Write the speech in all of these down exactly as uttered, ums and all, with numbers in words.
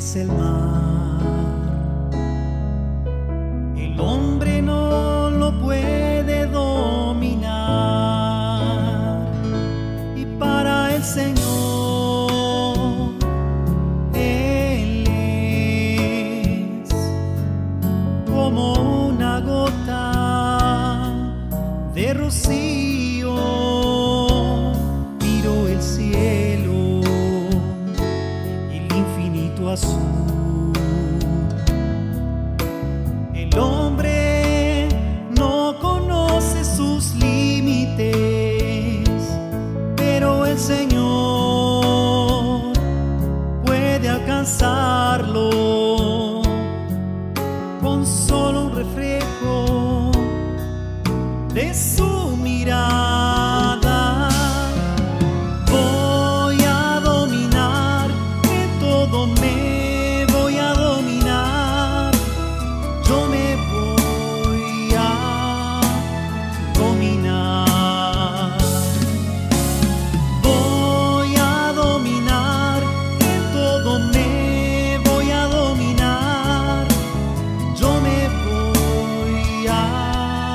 es el mar. El hombre no lo puede dominar, y para el Señor Él es como una gota de rocío. Miro el cielo, el infinito azul. El hombre no conoce sus límites, pero el Señor puede alcanzarlo con solo un reflejo de su mirada. Voy a dominar, en todo me voy a dominar. Yo me voy a dominar. Voy a dominar, en todo me voy a dominar. Yo me voy a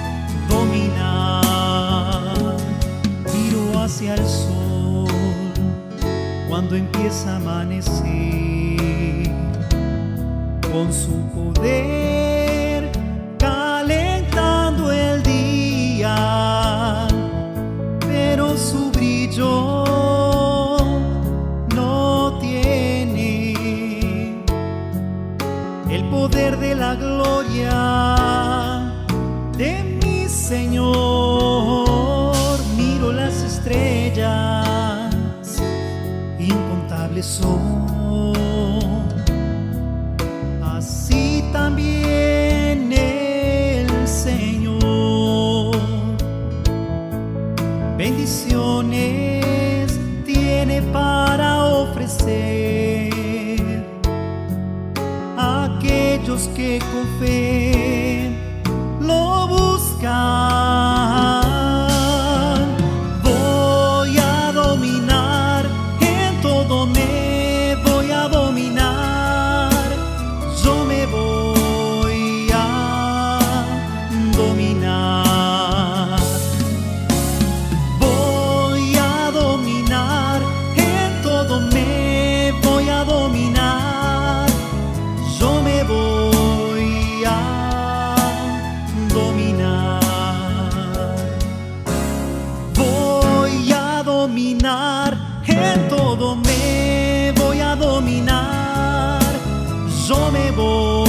dominar. Miro hacia el sol cuando empieza a amanecer, con su poder calentando el día, pero su brillo no tiene el poder de la gloria de mi Señor. Miro las estrellas, incontables son, así también el Señor. Bendiciones tiene para ofrecer a aquellos que con fe lo buscan. Voy a dominar, en todo me voy a dominar. Yo me voy a dominar. Voy a dominar, en todo me voy a dominar. Yo me voy a dominar. Voy a dominar, en todo me voy a dominar. Yo me voy